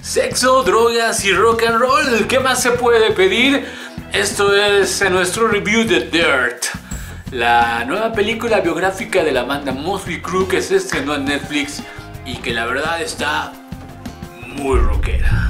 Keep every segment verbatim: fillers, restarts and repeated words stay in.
Sexo, drogas y rock and roll. ¿Qué más se puede pedir? Esto es nuestro review de Dirt, la nueva película biográfica de la banda Mötley Crüe que se estrenó en Netflix y que la verdad está muy rockera.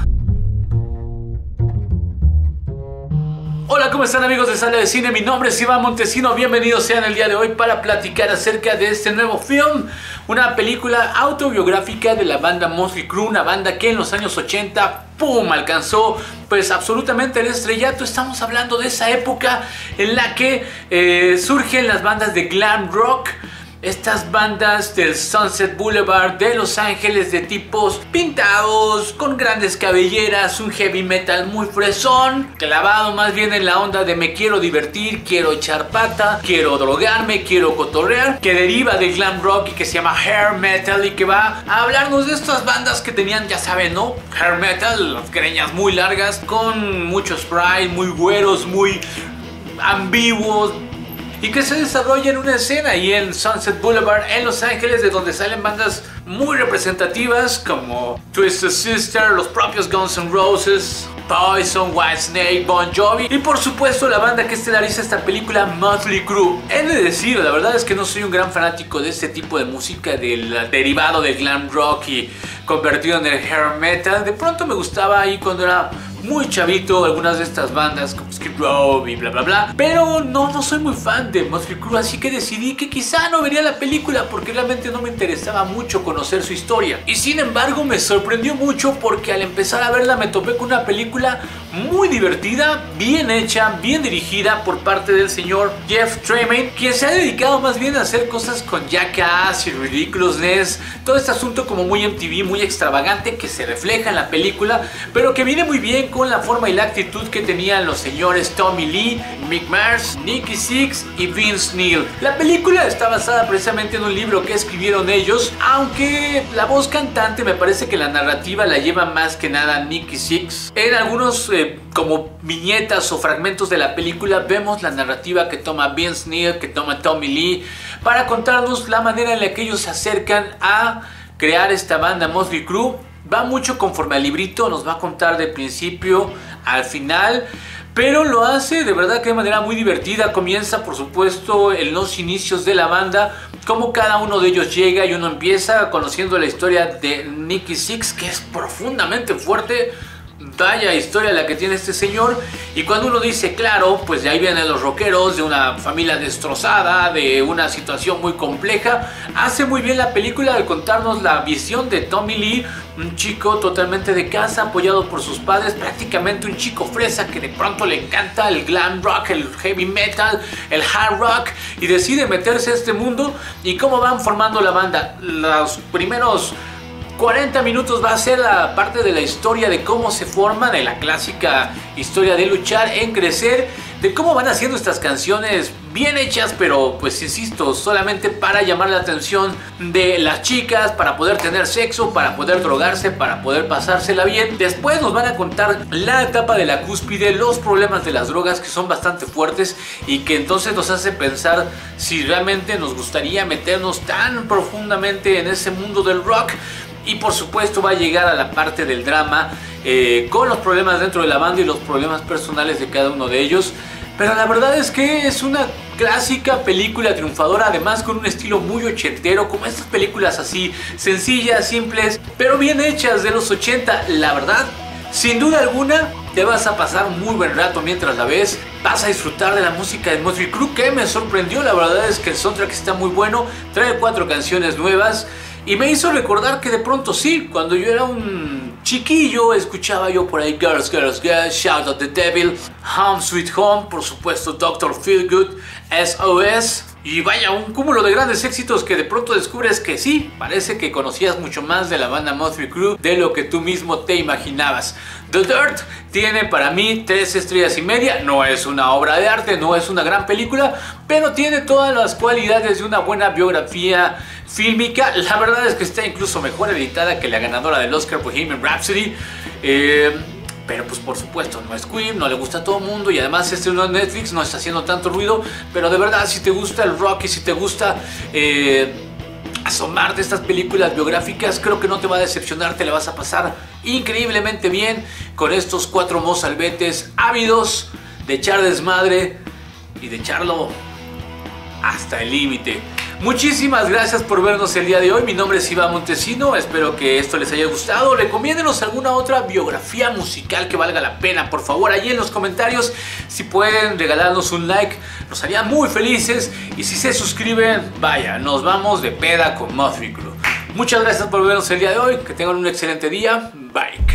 Hola, ¿cómo están amigos de Sala de Cine? Mi nombre es Iván Montesino, bienvenidos sean el día de hoy para platicar acerca de este nuevo film, una película autobiográfica de la banda Mötley Crüe, una banda que en los años ochenta, ¡pum!, alcanzó pues absolutamente el estrellato. Estamos hablando de esa época en la que eh, surgen las bandas de glam rock, estas bandas del Sunset Boulevard de Los Ángeles de tipos pintados, con grandes cabelleras, un heavy metal muy fresón, clavado más bien en la onda de me quiero divertir, quiero echar pata, quiero drogarme, quiero cotorrear, que deriva del glam rock y que se llama hair metal y que va a hablarnos de estas bandas que tenían, ya saben, ¿no? Hair metal, las greñas muy largas, con mucho spray, muy güeros, muy ambiguos, y que se desarrolla en una escena ahí en Sunset Boulevard en Los Ángeles, de donde salen bandas muy representativas como Twisted Sister, los propios Guns N' Roses, Poison, Whitesnake, Bon Jovi y por supuesto la banda que estelariza esta película, Mötley Crüe. He de decir, la verdad es que no soy un gran fanático de este tipo de música, del derivado del glam rock y convertido en el hair metal. De pronto me gustaba ahí cuando era muy chavito algunas de estas bandas como Skid Row y bla bla bla, pero no, no soy muy fan de Mötley Crüe, así que decidí que quizá no vería la película porque realmente no me interesaba mucho conocer su historia. Y sin embargo me sorprendió mucho porque al empezar a verla me topé con una película muy divertida, bien hecha, bien dirigida por parte del señor Jeff Tremaine, quien se ha dedicado más bien a hacer cosas con Jackass y Ridiculousness, todo este asunto como muy M T V, muy extravagante, que se refleja en la película, pero que viene muy bien con la forma y la actitud que tenían los señores Tommy Lee, Mick Mars, Nikki Sixx y Vince Neil. La película está basada precisamente en un libro que escribieron ellos, aunque la voz cantante me parece que la narrativa la lleva más que nada Nikki Sixx. En algunos eh, como viñetas o fragmentos de la película vemos la narrativa que toma Vince Neil, que toma Tommy Lee, para contarnos la manera en la que ellos se acercan a crear esta banda Mötley Crüe. Va mucho conforme al librito, nos va a contar de principio al final, pero lo hace de verdad que de manera muy divertida. Comienza por supuesto en los inicios de la banda, como cada uno de ellos llega y uno empieza conociendo la historia de Nikki Sixx, que es profundamente fuerte. Vaya historia la que tiene este señor. Y cuando uno dice, claro, pues de ahí vienen los rockeros, de una familia destrozada, de una situación muy compleja, hace muy bien la película al contarnos la visión de Tommy Lee, un chico totalmente de casa, apoyado por sus padres, prácticamente un chico fresa que de pronto le encanta el glam rock, el heavy metal, el hard rock, y decide meterse a este mundo. Y cómo van formando la banda. Los primeros cuarenta minutos va a ser la parte de la historia de cómo se forma, de la clásica historia de luchar en crecer, de cómo van haciendo estas canciones bien hechas, pero pues insisto, solamente para llamar la atención de las chicas, para poder tener sexo, para poder drogarse, para poder pasársela bien. Después nos van a contar la etapa de la cúspide, los problemas de las drogas, que son bastante fuertes y que entonces nos hace pensar si realmente nos gustaría meternos tan profundamente en ese mundo del rock. Y por supuesto va a llegar a la parte del drama, eh, con los problemas dentro de la banda y los problemas personales de cada uno de ellos. Pero la verdad es que es una clásica película triunfadora, además con un estilo muy ochentero, como estas películas así, sencillas, simples, pero bien hechas de los ochenta. La verdad, sin duda alguna, te vas a pasar muy buen rato mientras la ves. Vas a disfrutar de la música de Mötley Crüe, que me sorprendió. La verdad es que el soundtrack está muy bueno, trae cuatro canciones nuevas. Y me hizo recordar que de pronto sí, cuando yo era un chiquillo escuchaba yo por ahí Girls, Girls, Girls, Shout at the Devil, Home Sweet Home, por supuesto doctor Feelgood, S O S. Y vaya, un cúmulo de grandes éxitos que de pronto descubres que sí, parece que conocías mucho más de la banda Mötley Crüe de lo que tú mismo te imaginabas. The Dirt tiene para mí tres estrellas y media. No es una obra de arte, no es una gran película, pero tiene todas las cualidades de una buena biografía fílmica. La verdad es que está incluso mejor editada que la ganadora del Oscar, Bohemian Rhapsody. Eh... Pero pues por supuesto no es Queen, no le gusta a todo el mundo y además este no es Netflix, no está haciendo tanto ruido. Pero de verdad, si te gusta el rock y si te gusta eh, asomarte a estas películas biográficas. Creo que no te va a decepcionar, te la vas a pasar increíblemente bien con estos cuatro mozalbetes ávidos de echar desmadre y de echarlo hasta el límite. Muchísimas gracias por vernos el día de hoy. Mi nombre es Iván Montesino. Espero que esto les haya gustado. Recomiéndenos alguna otra biografía musical que valga la pena. Por favor, ahí en los comentarios, si pueden regalarnos un like, nos haría muy felices. Y si se suscriben, vaya, nos vamos de peda con Motley Crue. Muchas gracias por vernos el día de hoy. Que tengan un excelente día. Bye.